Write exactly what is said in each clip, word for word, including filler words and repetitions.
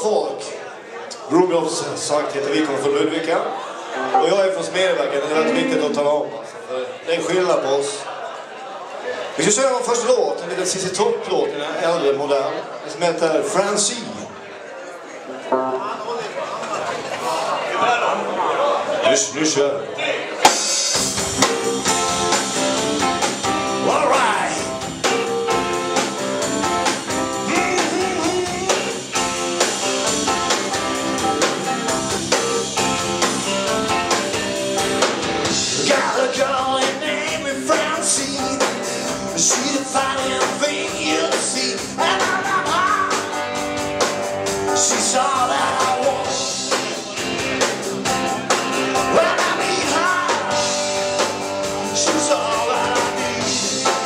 folk. Bromjobs sagt heter vi kommer från Ludvika. Och jag är från Smedjebacken, det är väldigt viktigt att tala om. Alltså, det är en skillnad på oss. Vi ska köra vår första låt, en liten C C Topp-låt, en äldre modell. Som heter Francie. Nu, nu kör vi. All right. Got a girl named Francine. She's the finest thing you'll see. She's all that I want. When I meet her, she's all that I need.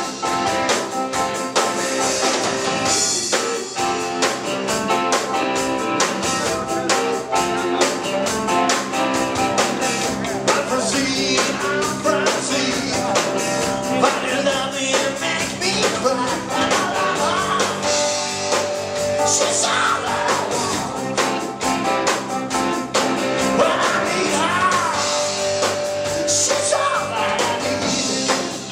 I'm Francine, I'm Francine. But you love me and make me cry. She's all that I want. When I meet her, she's all that I need.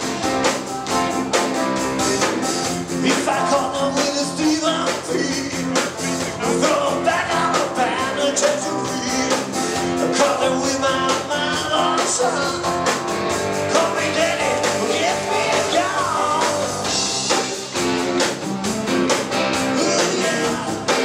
If I call her with a Stephen Fee, throw back on the band and change the read. Call her with my mind on the sun. Call me daddy, forget me gone. Ooh, yeah.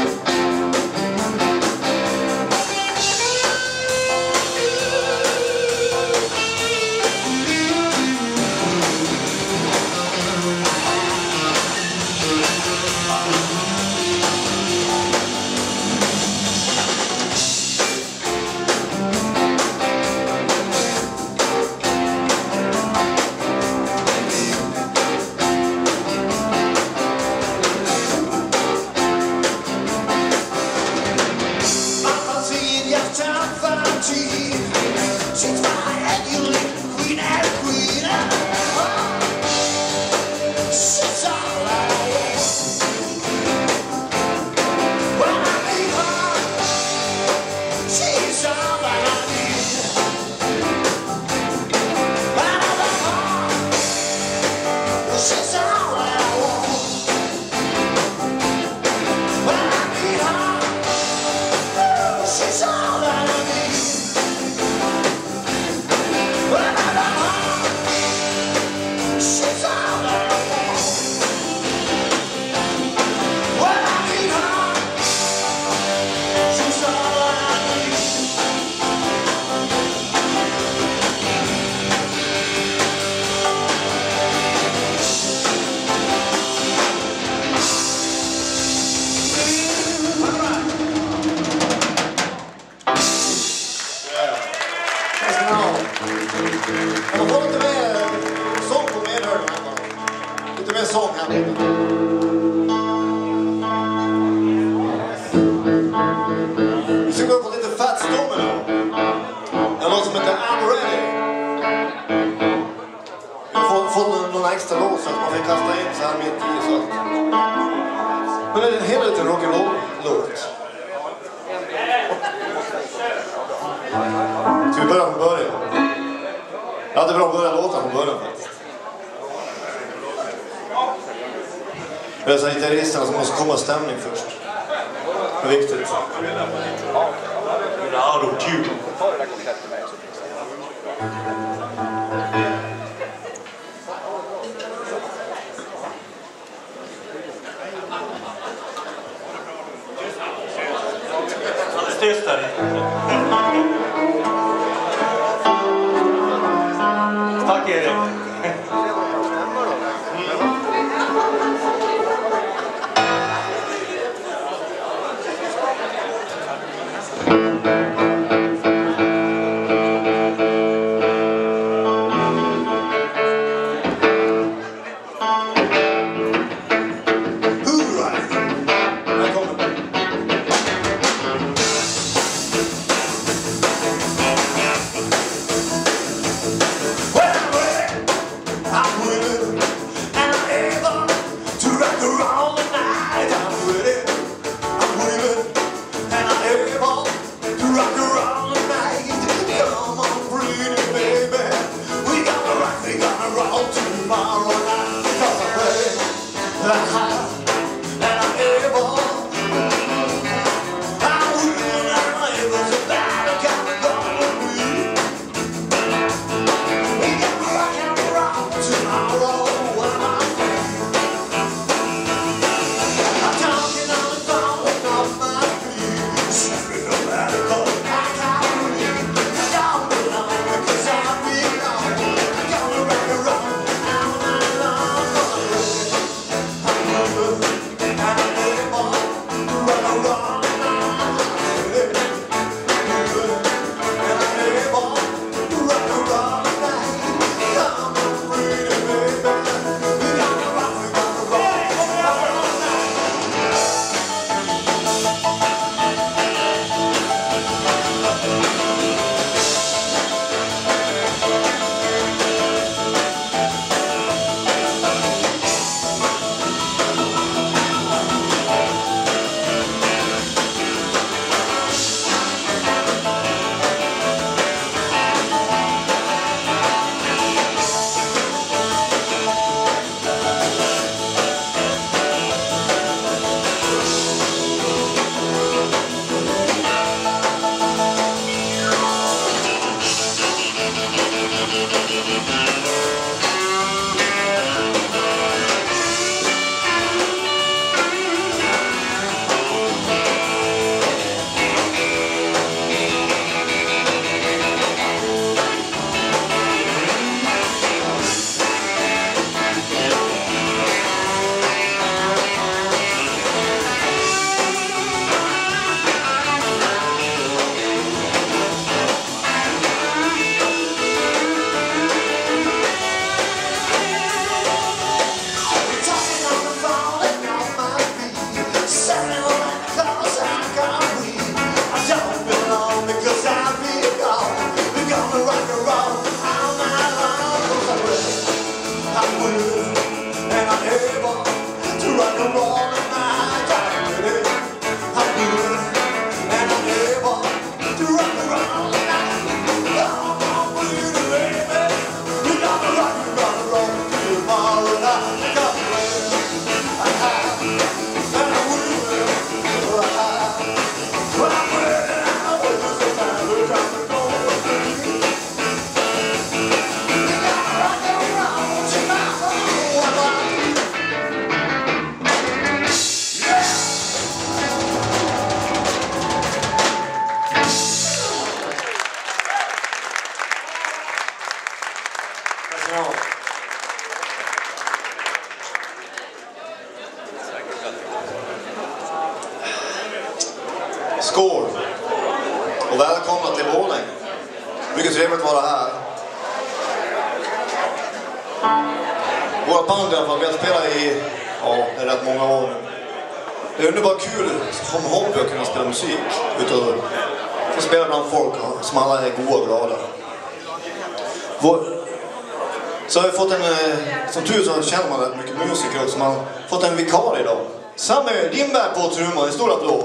She's my annually queen and queen. She's all I want. When I meet her, she's all I need. When I love her, she's all I want. When I meet her, she's all I need. When I love her, she's all I want. When I meet her, she's all I need. Jag får lite mer sång på medhörden här bara. Lite mer sång här. Vi ska gå upp på lite Fats Domino. En låt som heter I'm Ready. Jag har fått någon extra låt så att man får kasta in så här mitt i så att. Men det är en hel liten rock'n'roll-låt. Ska vi börja från början? Ja, det är bra att börja låta från början faktiskt. Det är så gitarristerna som måste komma stämning först. Det är viktigt. Ja, då kul. Tyst där. Tack Erik. Well, well. Skål! Och välkomna till Borlänge. Mycket trevligt att vara här. Våra band i alla fall, vi har spelat i ja, det är rätt många år. Det är underbart kul som hobby att kunna spela musik. Utöver att spela bland folk som alla är goda och glada. Vår... Så har vi fått en, som tur så känner man rätt mycket musiker också. Man har fått en vikarie idag. Samuel Lindberg på trumma, en stor applåd.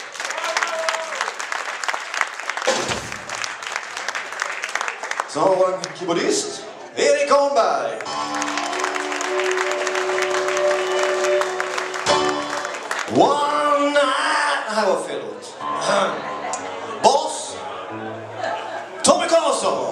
Så har vi vår keyboardist, Erik Holmberg. One night, det här var fel låt. Boss, Tommy Karlsson.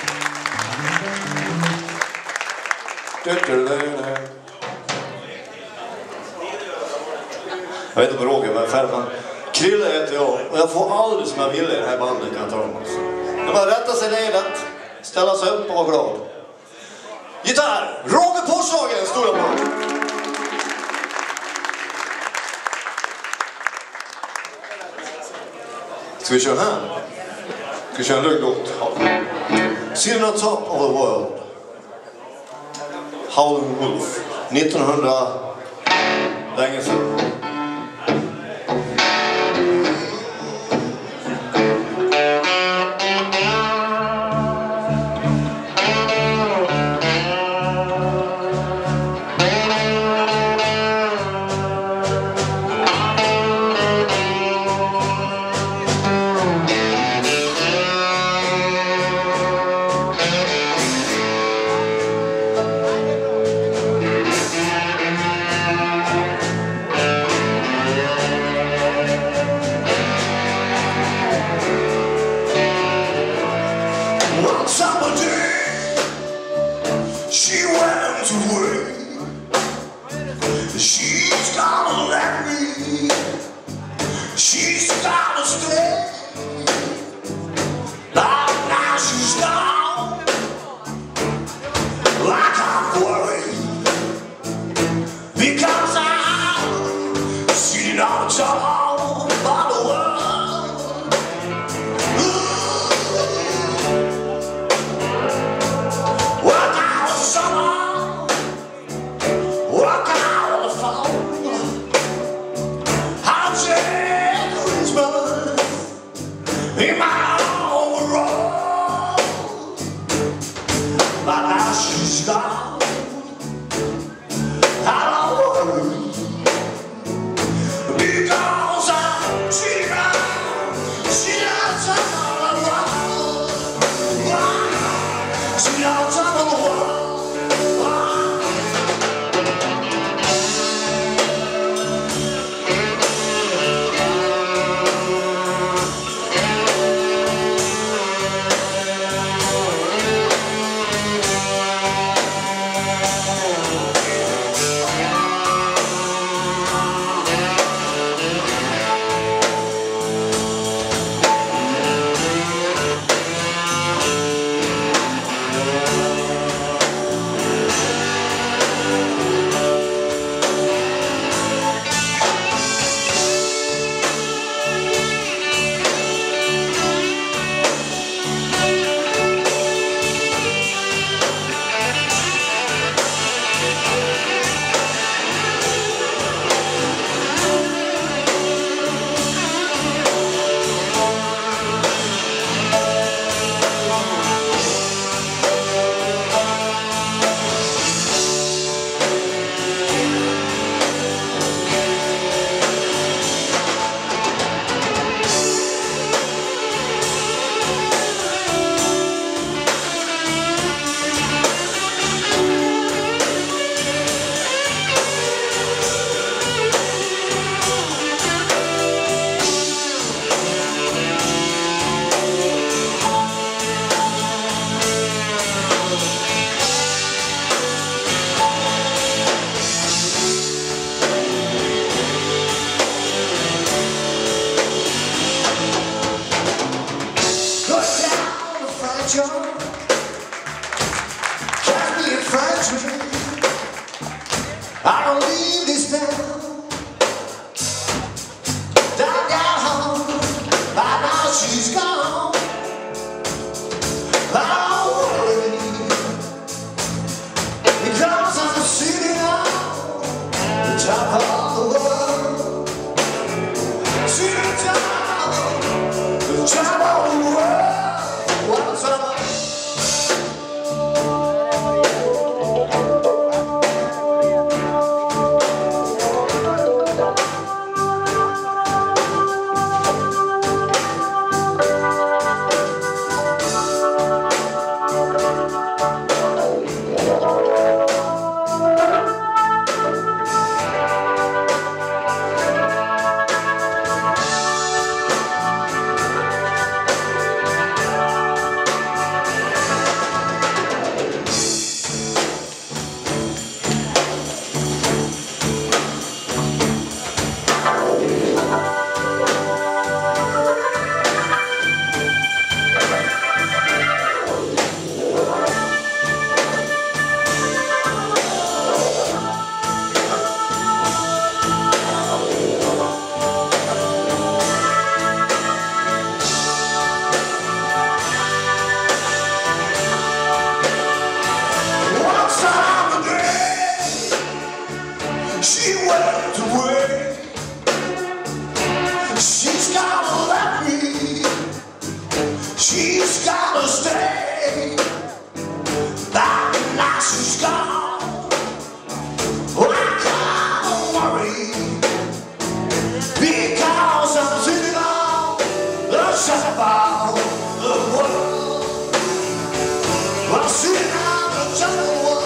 Jag vet inte om Roger var färd, men Krille heter jag. Och jag får aldrig som jag ville i det här bandet, kan jag ta dem också. Jag bara rätta sig ledet, ställa sig upp och vara glad. Gitarr, Roger Porshagen, stora på. Ska vi köra här? Ska vi köra en lugn låt? Sitting on top of the world. Howlin' Wolf. nittonhundra... länge sedan. She went away. She's gonna let me. She's gonna stay. But now she's gone. I can't worry, because I'm sitting on top of the world. In my own road, but now she's gone. I don't worry, because I'm sitting around, sitting on top of the world, sitting on top of the world. She went away. She's gotta let me. She's gotta stay. That night she's gone. Oh, I can't worry, because I'm sitting on the shelf of the world. I'm sitting on the shelf of the world.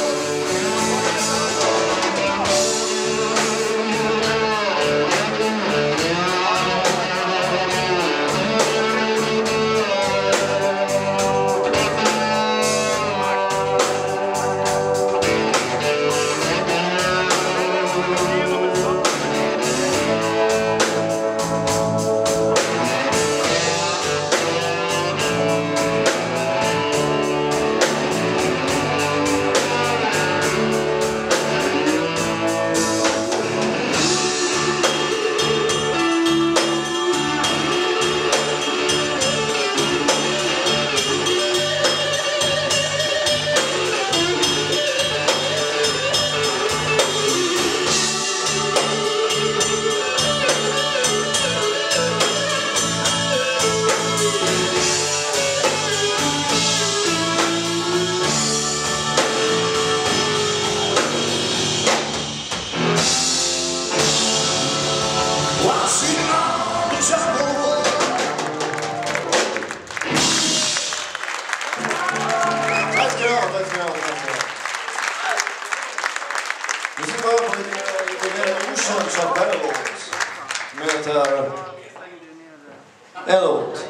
Vi ska börja på lite mer okänd låt som heter en låt.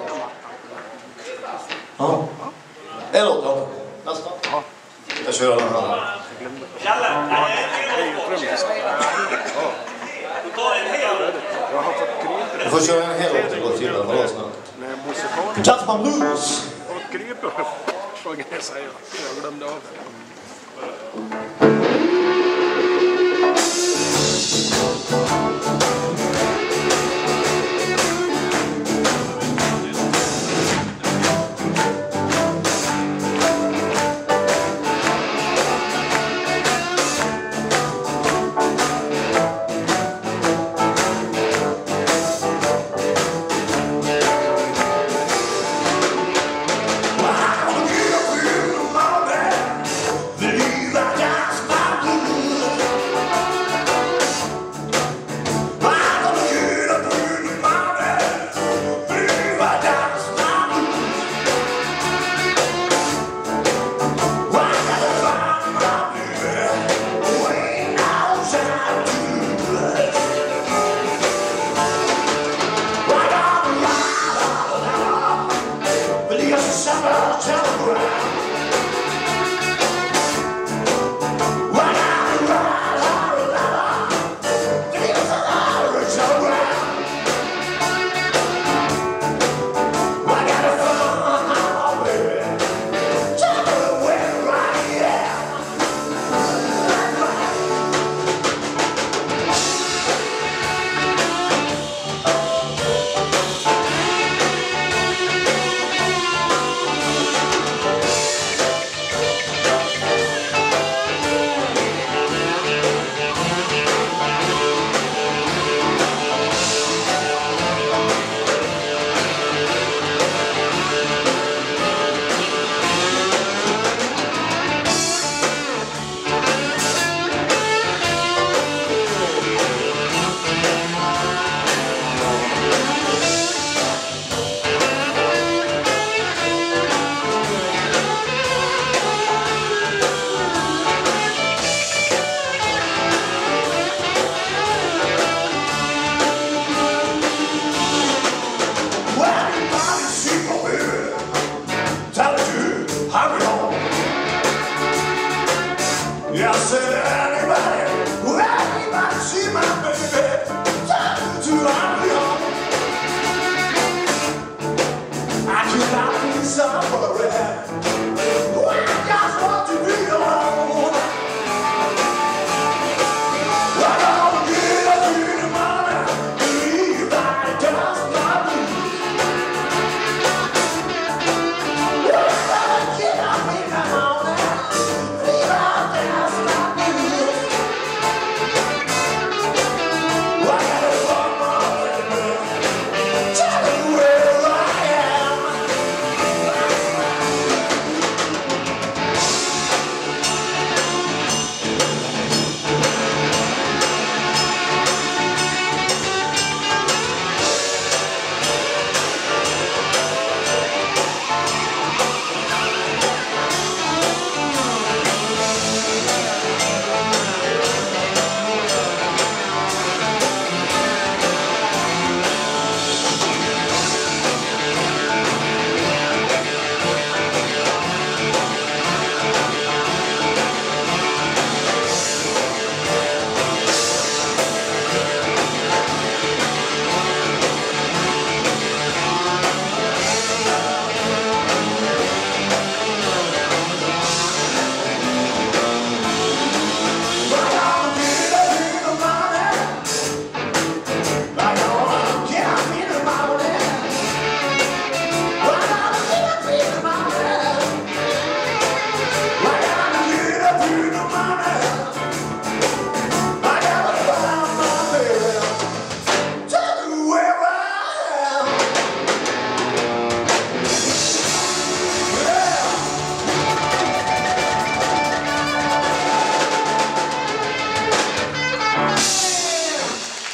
Ja. En låt, ja. Nästa. Jag kör den här. Jalle, nej, Du får köra en hel låt och gå till den. Vadå snart? Jazzman Blues! Och kryper. Vad kan jag säga? Jag glömde av det. Believe I got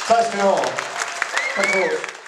Tack ska ni ha. Tack för